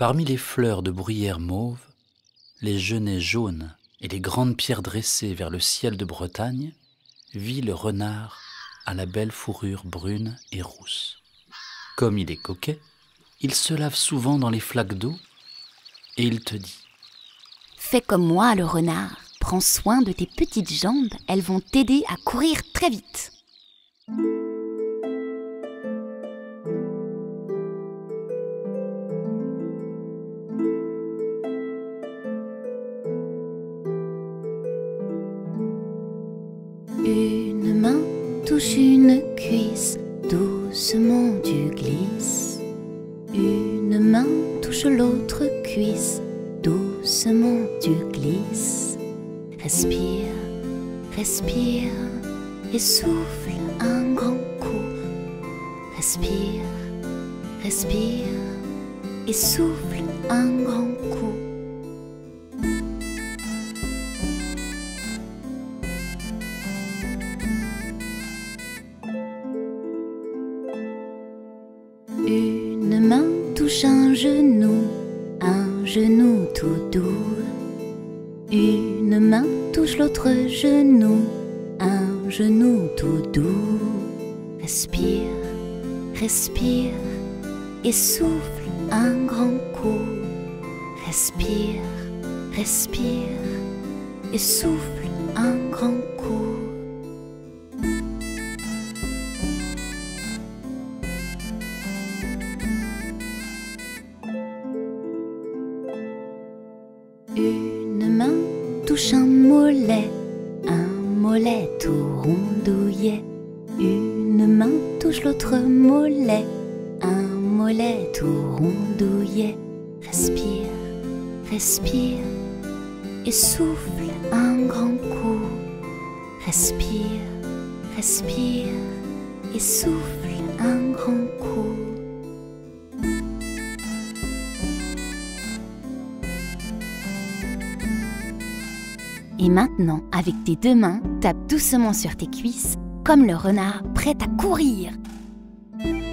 Parmi les fleurs de bruyère mauve, les genêts jaunes et les grandes pierres dressées vers le ciel de Bretagne, vit le renard à la belle fourrure brune et rousse. Comme il est coquet, il se lave souvent dans les flaques d'eau et il te dit : Fais comme moi, le renard. Prends soin de tes petites jambes, elles vont t'aider à courir très vite. Une main touche une cuisse, doucement tu glisses. Une main touche l'autre cuisse, doucement tu glisses. Respire, respire et souffle un grand coup. Respire, respire et souffle un grand coup. Une main touche un genou tout doux. Une main touche l'autre genou, un genou tout doux. Respire, respire et souffle un grand coup. Respire, respire et souffle un grand coup. Une main touche un mollet tout rondouillet. Une main touche l'autre mollet, un mollet tout rondouillet. Respire, respire et souffle un grand coup. Respire, respire et souffle un grand coup. Et maintenant, avec tes deux mains, tape doucement sur tes cuisses, comme le renard prêt à courir.